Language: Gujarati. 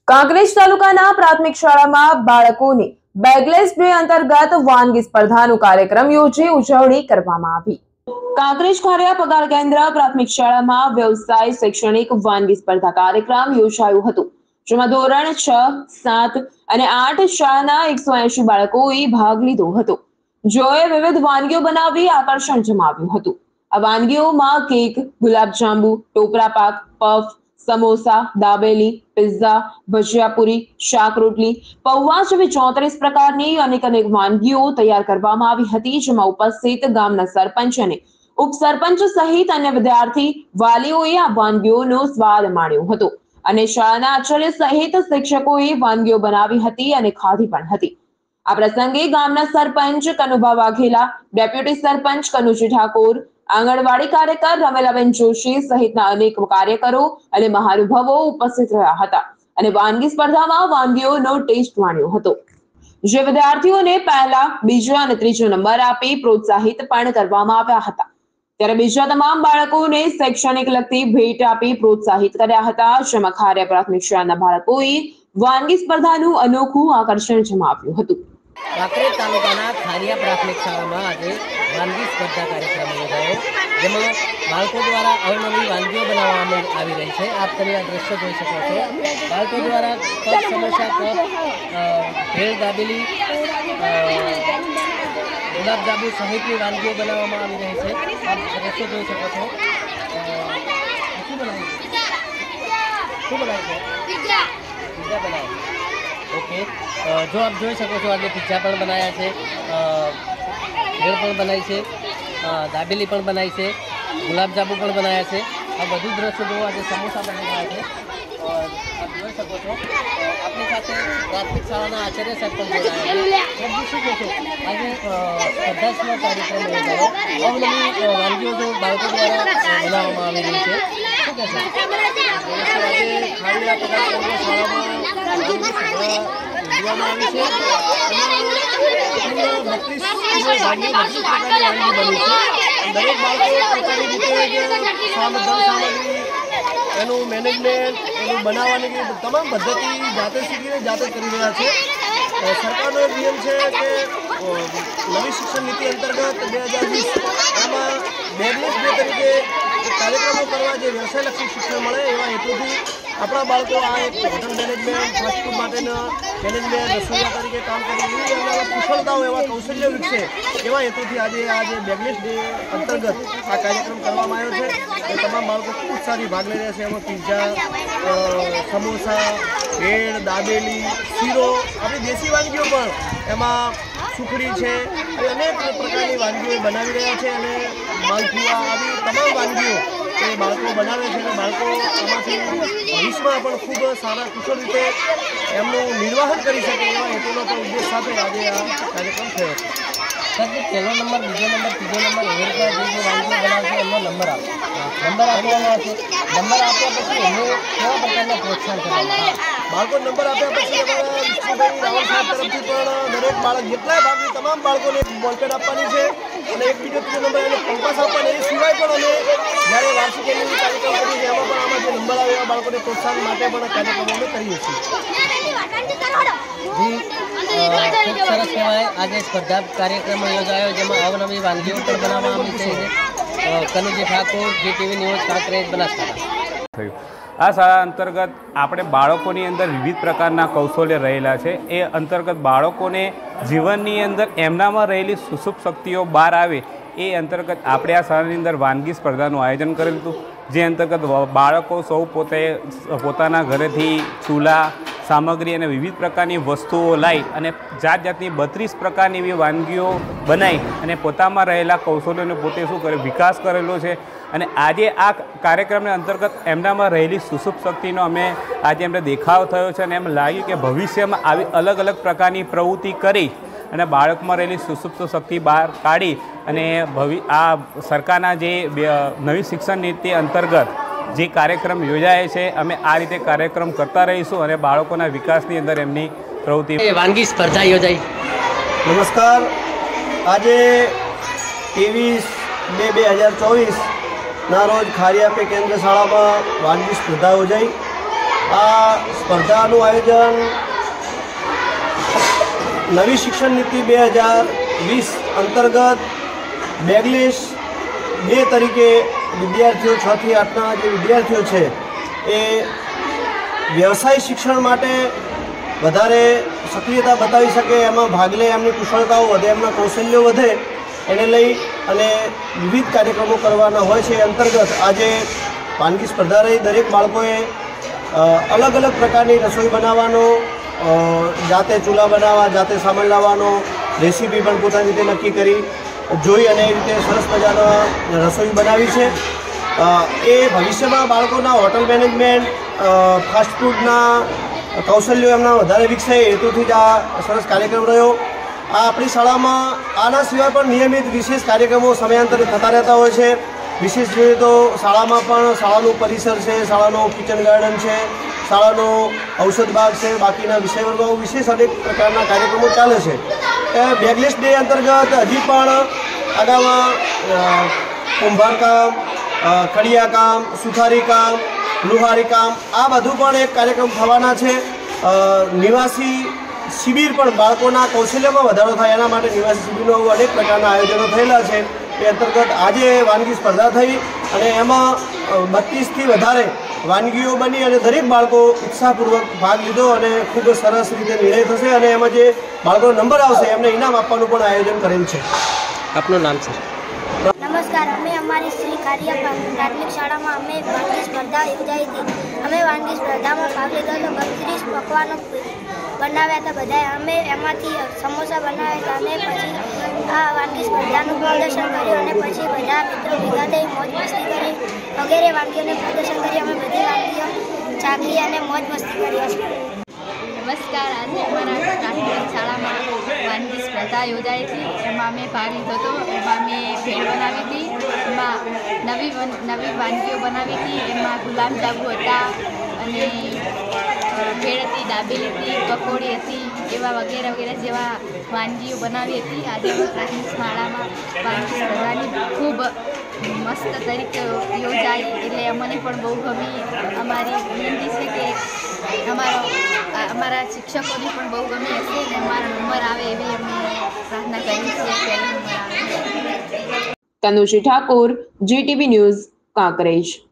કાંકરેજ તાલુકાના પ્રાથમિક શાળામાં બાળકોને બેગલેસ ડે અંતર્ગત વાનગી સ્પર્ધાનો કાર્યક્રમ યોજી ઉજવણી કરવામાં આવી। કાંકરેજ ખારિયા પગાર કેન્દ્ર પ્રાથમિક શાળામાં વ્યવસાય શૈક્ષણિક વાનગી સ્પર્ધા કાર્યક્રમ યોજાયો હતો, જેમાં ધોરણ 6, 7 અને 8 શાળાના 180 બાળકોએ ભાગ લીધો હતો, જેઓએ વિવિધ વાનગીઓ બનાવી આકર્ષણ જમાવ્યું હતું। આ વાનગીઓમાં કેક, ગુલાબજાંબુ, ટોપરા પાક, પફ, સમોસા, દાબેલી, પિઝા, ભજીયાપુરી, શાક રોટલી, પૌવા જેવી 34 પ્રકારની અનેક વાનગીઓ તૈયાર કરવામાં આવી હતી, જેમાં ઉપસ્થિત ગામના સરપંચ અને ઉપસરપંચ સહિત અન્ય વિદ્યાર્થી વાલીઓએ આ વાનગીઓનો સ્વાદ માણ્યો હતો અને શાળાના આચાર્ય સહિત શિક્ષકોએ વાનગીઓ બનાવી હતી અને ખાધી પણ હતી। આ પ્રસંગે ગામના સરપંચ કનુભા વાઘેલા, ડેપ્યુટી સરપંચ કનુજી ઠાકોર, આંગણવાડી કાર્યકર રમેલાબેન જોશી સહિતના અનેક કાર્યકરો અને મહાનુભાવો ઉપસ્થિત રહ્યા હતા અને વાનગી સ્પર્ધામાં વાનગીઓનો ટેસ્ટ માણ્યો હતો, જે વિદ્યાર્થીઓને પહેલા, બીજા અને ત્રીજો નંબર આપી પ્રોત્સાહિત પણ કરવામાં આવ્યા હતા। ત્યારે બીજા તમામ બાળકોને શૈક્ષણિક લગતી ભેટ આપી પ્રોત્સાહિત કર્યા હતા, જેમાં ખારિયા પ્રાથમિક શાળાના બાળકોએ વાનગી સ્પર્ધાનું અનોખું આકર્ષણ જમાવ્યું હતું। કાંકરેજ તાલુકાના ખારિયા પ્રાથમિક શાળામાં આજે વાનગી સ્પર્ધા કાર્યક્રમ યોજાયો, જેમાં બાળકો દ્વારા અવનવી વાનગીઓ બનાવવામાં આવી રહી છે। આપ તમે આ દ્રશ્ય જોઈ શકો છો। બાળકો દ્વારા કપ સમોસા, કપ, ભેળ, દાબેલી, ગુલાબજાંબુ સહિતની વાનગીઓ બનાવવામાં આવી રહી છે। આપ દ્રશ્ય જોઈ શકો છો। શું બનાવ્યું છે? પિઝા બનાવ્યું। ओके, जो आप જોઈ શકો છો, આજે પિઝા પણ બનાવ્યા છે, ભેળ પણ બનાવી છે, દાબેલી પણ બનાવી છે, ગુલાબજાંબુ પણ બનાવ્યા છે। આ બધું દ્રશ્ય જો આજે સમોસા પણ બનાવ્યા છે। આપ જોઈ શકો છો। આપણી સાથે પ્રાથમિક શાળાના આચાર્ય સાહેબ પણ જોડાયા છે। શું કહો છો, આજે સ્પર્ધાત્મક કાર્યક્રમ યોજાયો, અવનવી વાનગીઓ જો બાળકો દ્વારા બનાવવામાં આવી રહી છે, શું કહેશો? આજે ખારિયા પગાર કેન્દ્ર શાળામાં વાનગી સ્પર્ધા યોજવામાં આવી છે અને 32 પ્રકારની વાનગી બની છે। દરેક બાળકો પોતાની રીતે સામગ્રી, એનું મેનેજમેન્ટ, એનું બનાવવાની તમામ પદ્ધતિ જાતે શીખીને જાતે કરી રહ્યા છે। સરકારનો નિયમ છે કે નવી શિક્ષણ નીતિ અંતર્ગત 2020 એમાં બેગલેસ ડે તરીકે કાર્યક્રમો કરવા, જે વ્યવસાયલક્ષી શિક્ષણ મળે એવા હેતુથી આપણા બાળકો આ એક હોટલ મેનેજમેન્ટ, ફાસ્ટ ફૂડ માટેના મેનેજમેન્ટ, રસોઈયા તરીકે કામ કરી એવા કુશળતાઓ, એવા કૌશલ્ય વિકસે એવા હેતુથી આજે બેગલેસ ડે અંતર્ગત આ કાર્યક્રમ કરવામાં આવ્યો છે। એ તમામ બાળકો ખૂબ ઉત્સાહથી ભાગ લઈ રહ્યા છે। એમાં પિઝા, સમોસા, ભેળ, દાબેલી, શીરો, આપણી દેશી વાનગીઓ પણ, એમાં સુખડી છે, એ અનેક પ્રકારની વાનગીઓ બનાવી રહ્યા છે અને માલપુઆ, આવી તમામ વાનગીઓ એ બાળકો બનાવે છે અને બાળકો આમાંથી ભવિષ્યમાં પણ ખૂબ સારા કુશળ રીતે એમનું નિર્વાહન કરી શકે એવા હેતુનો પણ ઉદ્દેશ સાથે આજે આ કાર્યક્રમ થયો છે। સર, પહેલો નંબર, બીજો નંબર, ત્રીજો નંબર એવી રીતે જે વાનગીઓ બનાવશે એમનો નંબર આપે, નંબર આપવામાં આવશે। નંબર આપ્યા પછી એમને કેવા પ્રકારના પ્રોત્સાહન કરવામાં આવે? બાળકો નંબર આપ્યા પછી અમારા વિષ્ણુભાઈ રાવલ સાહેબ તરફથી પણ દરેક બાળક, જેટલા ભાગની તમામ બાળકોને બોલપેન આપવાની છે અને એક બીજો ત્રીજો નંબર એને કંપાસ આપવાના। એ સિવાય પણ અમે જ્યારે વાર્ષિક એન્યુઅલ કાર્યક્રમ કરીએ છીએ એમાં પણ આમાં જે નંબર આવે એવા બાળકોને પ્રોત્સાહન માટે પણ કાર્યક્રમો અમે કરીએ છીએ। જી, ખૂબ સરસ કહેવાય। આજે સ્પર્ધા કાર્યક્રમ યોજાયો, જેમાં અવનવી વાનગીઓ પણ બનાવવામાં આવી છે। Kanuji Thakor, GTV news, Kankrej, Banaskantha. આ શાળા અંતર્ગત આપણે બાળકોની અંદર વિવિધ પ્રકારના કૌશલ્ય રહેલા છે। એ અંતર્ગત બાળકોને જીવનની અંદર એમનામાં રહેલી સુષુપ્ત શક્તિઓ બહાર આવે એ અંતર્ગત આપણે આ શાળાની અંદર વાનગી સ્પર્ધાનું આયોજન કરેલું હતું, જે અંતર્ગત બાળકો સૌ પોતાના ઘરેથી ચૂલા, સામગ્રી અને વિવિધ પ્રકારની વસ્તુઓ લાવી અને જાત જાતની 32 પ્રકારની એવી વાનગીઓ બનાવી અને પોતામાં રહેલા કૌશલ્યોને પોતે શું કરે, વિકાસ કરેલો છે। અને આજે આ કાર્યક્રમના અંતર્ગત એમનામાં રહેલી સુષુપ્ત શક્તિનો આજે એમને દેખાવ થયો છે અને એમ લાગ્યું કે ભવિષ્યમાં આવી અલગ અલગ પ્રકારની પ્રવૃત્તિ કરી અને બાળકમાં રહેલી સુષુપ્ત શક્તિ બહાર કાઢી અને આ સરકારના જે નવી શિક્ષણ નીતિ અંતર્ગત જે કાર્યક્રમ યોજાય છે, અમે આ રીતે કાર્યક્રમ કરતા રહીશું અને બાળકોના વિકાસની અંદર એમની પ્રવૃત્તિ વાનગી સ્પર્ધા યોજાઈ। નમસ્કાર, આજે 23/2/2024 ના રોજ ખારિયા પે કેન્દ્ર શાળામાં વાનગી સ્પર્ધા યોજાઈ। આ સ્પર્ધાનું આયોજન નવી શિક્ષણ નીતિ 2020 અંતર્ગત બેગલેસ 2 તરીકે વિદ્યાર્થીઓ 6 થી 8ના જે વિદ્યાર્થીઓ છે એ વ્યવસાય શિક્ષણ માટે વધારે સક્રિયતા બતાવી શકે, એમાં ભાગ લે, એમની કુશળતાઓ વધે, એમના કૌશલ્યો વધે, એને લઈ અને વિવિધ કાર્યક્રમો કરવાના હોય છે. એ અંતર્ગત આજે વાનગી સ્પર્ધા રહી. દરેક બાળકોએ અલગ અલગ પ્રકારની રસોઈ બનાવવાનો, જાતે ચૂલા બનાવવા, જાતે સામાન લાવવાનો, રેસીપી પણ પોતાની રીતે નક્કી કરી જોઈ અને એ રીતે સરસ મજાનો રસોઈ બનાવી છે. એ ભવિષ્યમાં બાળકોના હોટલ મેનેજમેન્ટ, ફાસ્ટફૂડના કૌશલ્યો એમના વધારે વિકસે એ હેતુથી જ આ સરસ કાર્યક્રમ રહ્યો. આ આપણી શાળામાં આના સિવાય પણ નિયમિત વિશેષ કાર્યક્રમો સમયાંતરે થતા રહેતા હોય છે. વિશેષ જોઈએ તો શાળામાં પણ શાળાનું પરિસર છે, શાળાનો કિચન ગાર્ડન છે, શાળાનો ઔષધ બાગ છે, બાકીના વિષય વર્ગો વિશેષ અનેક પ્રકારના કાર્યક્રમો ચાલે છે. બેગલેસ ડે અંતર્ગત હજી પણ આગામાં કુંભારકામ, કડિયાકામ, સુથારી કામ, લુહારી કામ આ બધું પણ એક કાર્યક્રમ થવાના છે. નિવાસી શિબિર પણ બાળકોના કૌશલ્યમાં વધારો થાય એના માટે નિવાસી શિબિરનો અનેક પ્રકારના આયોજનો થયેલા છે. એ અંતર્ગત આજે વાનગી સ્પર્ધા થઈ અને એમાં 32થી વધારે વાનગીઓ બની અને દરેક બાળકો ઉત્સાહપૂર્વક ભાગ લીધો અને ખૂબ સરસ રીતે નિર્ણય થશે અને એમાં જે બાળકોનો નંબર આવશે એમને ઇનામ આપવાનું પણ આયોજન કરેલ છે. આપનું નામ સર? નમસ્કાર. અમે અમારી શ્રી કારિયા પ્રાથમિક શાળામાં અમે વાનગી સ્પર્ધા યોજાઈ હતી. અમે વાનગી સ્પર્ધામાં ભાગ લીધો હતો. 32 પકવાનો બનાવ્યા હતા બધાએ. અમે એમાંથી સમોસા બનાવ્યા હતા અને પછી આ વાનગી સ્પર્ધાનું પ્રદર્શન કર્યું અને પછી બધા મિત્રો ભેગા થઈ મોજ મસ્તી કરી વગેરે વાનગીઓને પ્રદર્શન કરી. અમે બધી વાનગીઓ ચાખી અને મોજ મસ્તી કરી હતી. નમસ્કાર. આજે અમારા પ્રાથમિક શાળામાં વાનગી સ્પર્ધા યોજાઈ હતી. એમાં મેં ભાગ લીધો હતો. એમાં મેં ભેળ બનાવી હતી. એમાં નવી વાનગીઓ બનાવી હતી. એમાં ગુલાબજાંબુ હતા અને ભેળ હતી, દાબેલી હતી, પકોડી હતી, એવા વગેરે વગેરે જેવા વાનગીઓ બનાવી હતી. આજે પ્રાથમિક શાળામાં વાનગી સ્પર્ધાની ખૂબ મસ્ત તરીકે યોજાઈ એટલે અમને પણ બહુ ગમી. અમારી વિનંતી છે કે અમારા શિક્ષકોને પણ બહુ ગમી હશે અને અમારો નંબર આવે એવી અમે પ્રાર્થના કરી છે. પહેલો નંબર આવે. Tanushree Thakor, GTV news, Kankrej.